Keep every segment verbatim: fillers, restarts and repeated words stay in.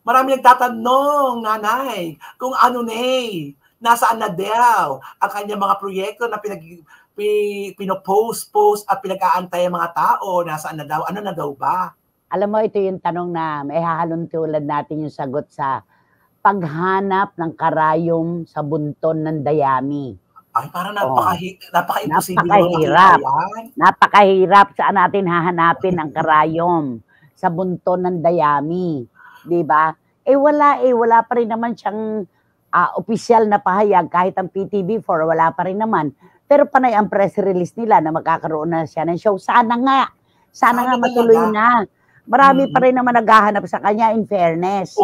Marami nagtatanong, nanay, kung ano na eh, nasaan na daw ang kanyang mga proyekto na pinag pi, pinopost-post at pinag-aantay ang mga tao, nasaan na daw, ano na daw ba? Alam mo, ito yung tanong na may hahalintulad natin yung sagot sa paghanap ng karayom sa bunton ng dayami. Ay, parang napaka, oh. napaka-imposible napakahirap. Napakahirap. Saan natin hahanapin ang karayom sa bunton ng dayami? Di ba? Eh wala eh, wala pa rin naman siyang uh, opisyal na pahayag kahit ang P T V four, wala pa rin naman. Pero panay ang press release nila na magkakaroon na siya ng show. Sana nga. Sana, Sana nga matuloy na. Marami hmm. pa rin naman naghahanap sa kanya, in fairness.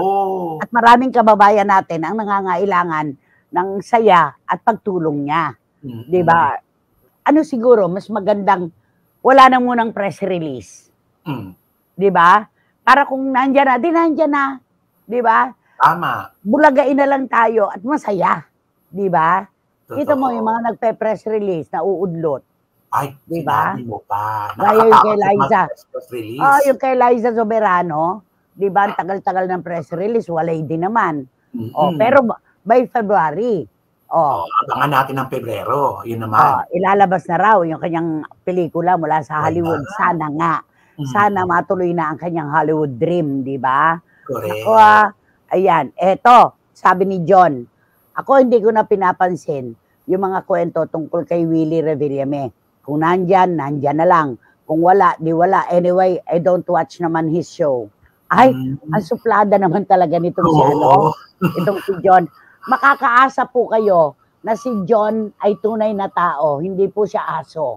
Oo. At maraming kababayan natin ang nangangailangan ng saya at pagtulong niya. Mm-hmm. Di ba? Ano siguro, mas magandang wala na munang press release. Mm. Di ba? Para kung nandyan na, di nandyan na. Di ba? Tama. Bulagain na lang tayo at masaya. Di ba? Kita mo yung mga nagpe-press release na uudlot. Ay, diba? Sinabi mo pa. Gaya yung kay Liza. Oh, yung kay Liza Soberano, di ba, ang tagal-tagal ng press release, walay din naman. Mm-hmm. Oh, pero by February, oh, oh abangan natin ng Pebrero, yun naman. Oh, ilalabas na raw yung kanyang pelikula mula sa Hollywood. Ay, sana nga. Mm-hmm. Sana matuloy na ang kanyang Hollywood dream, di ba? Correct. Ako, ah, ayan, eto, sabi ni John, ako hindi ko na pinapansin yung mga kwento tungkol kay Willie Revillame. Kung nandyan, nandyan na lang. Kung wala, di wala. Anyway, I don't watch naman his show. Ay, mm-hmm. ang suplada naman talaga nitong si ano, itong si John. Makakaasa po kayo na si John ay tunay na tao, hindi po siya aso.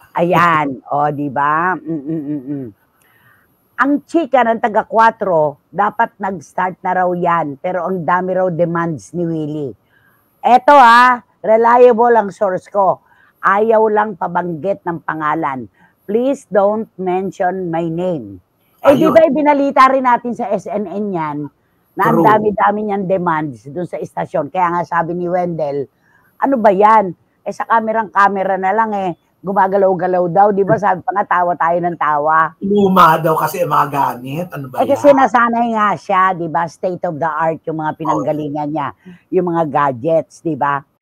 Ayan, o, di ba? Mm-mm-mm. Ang chika ng taga kwatro, dapat nag-start na raw yan, pero ang dami raw demands ni Willie. Eto ha, reliable ang source ko. Ayaw lang pabanggit ng pangalan. Please don't mention my name. Eh, di ba ibinalita rin natin sa S N N yan na ang dami-dami niyang demands dun sa istasyon. Kaya nga sabi ni Wendell, ano ba yan? Eh sa kamerang-kamera na lang eh, gumagalaw-galaw daw. Di ba sabi pa nga, tawa tayo ng tawa. Luma daw kasi mga gamit. Ano ba eh, yan? Kasi nasanay nga siya, di ba? State of the art yung mga pinanggalingan niya. Yung mga gadgets, di ba?